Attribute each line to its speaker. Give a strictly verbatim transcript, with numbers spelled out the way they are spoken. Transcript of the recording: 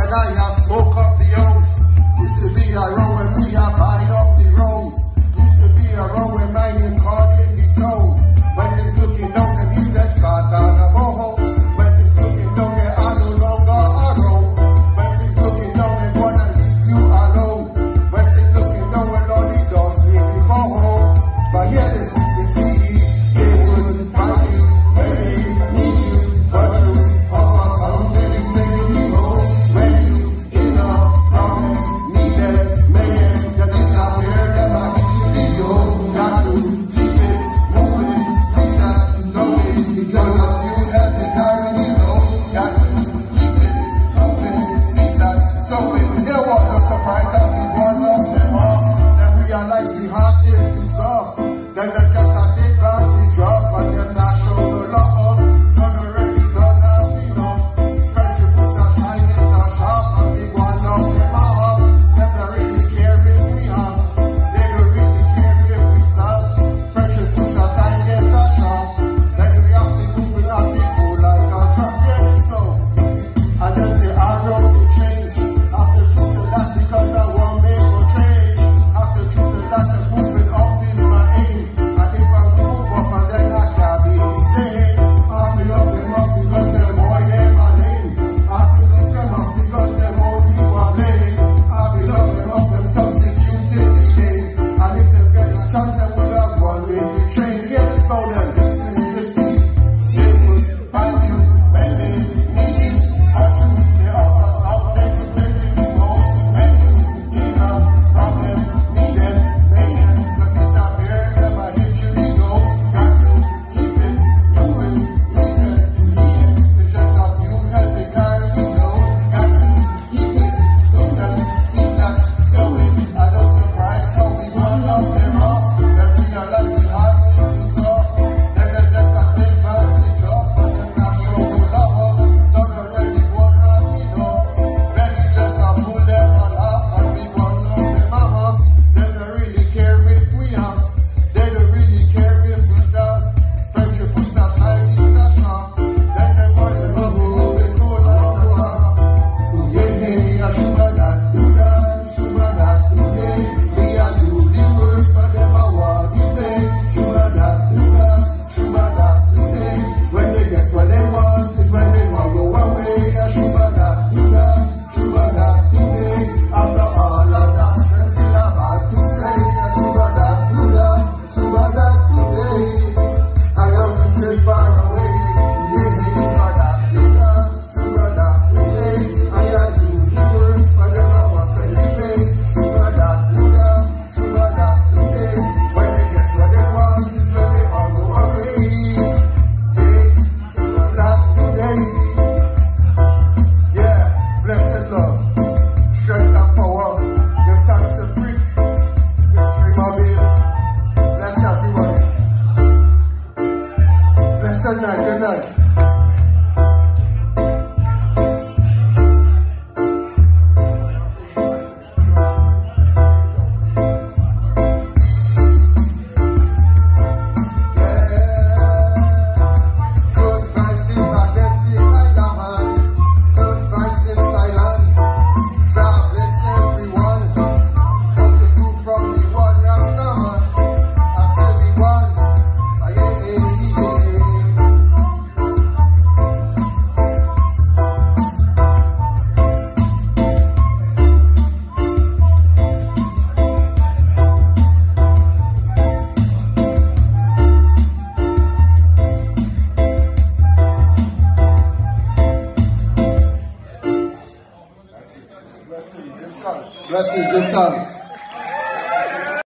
Speaker 1: guy, I smoke up the ounce. Used to be a road when me, I buy up the roads. Used to be a road when my name called in the town. When it's looking down, the view that start on the bohouse. When it's looking down, they are no longer around. When it's looking down, they wanna leave you alone. When it's looking down, when all the dogs leave you go home. But yes, you see, they wouldn't find you when they need you. But you offer something they taking you home. When you in a problem, need them, man, you disappear, them I get you the yo. Got to keep it moving, keep that going, because of you have the carry you know. Got to keep it moving, see that going. There was no surprise that we was off them off. Then realize the hard thing to solve. Then they just a take back the job, but they're not show no love. Done already, done have enough. Friendship was a sign in the shop, and we want love them up. Them don't really care if we have. They don't really care if we stop. Friendship was a sign in the shop. Then we have to move it up the pool like a truck. Yeah, it's slow. And then say, I wrote the change. After truth to that, because I want me to change. After truth to that, the movement up is my aim. And if I move up and then I can't be the same. I feel up them up because them boy ain't my name. I feel up them up because them only one blame. I feel up them up, them substituted the game. And if they get a chance, they would have one way to train. Yeah, let's go there, listen to the sea. They would find you when they need you. But you, they offer something to take you most. When you in a problem, need them, man, to disappear, them I hit you the ghost. Got to keep it moving, see that, need it. It's just of you help the guy you know. Got to keep it, so that, see that, so it. I don't surprise how we run up them off. Then realize the hard thing to solve. Then they just a take advantage of, but them not show no love. Done already, won't have enough. Then you just a pull them all off, and we want love them up. They don't really care if we have. They don't really care if we stop. Friendship puts a shine in the shop. Then them boys them up, moving cool as the top. Yeah, yeah, I should have not do that, should have not do that. Me and you, the work for them, I want the pay. Should have not do that, should have not do that. When they get what they want, is when they want go away. I should have not do that, should have not do that. After all of that, them still have hard to say. I should have not do that, should have not do that. I have to stay far away. Yeah, should have not do that, should have not do that. I had to do the work for them, I was when they pay. Should have not do that, should have not do that. When they get what they want, is when they all go away. Yeah, should have not do that. Yeah, blessed love, strength and power. Give thanks to free. Victory, my baby. Bless everybody. Blessed night, good night. Good vibes in Spaghetti Island. Good vibes in Thailand. God bless everyone. Come to do from the one Rastaman. As everyone. Ah, yeah, yeah, yeah. Blessings, give thanks. Blessings, give thanks.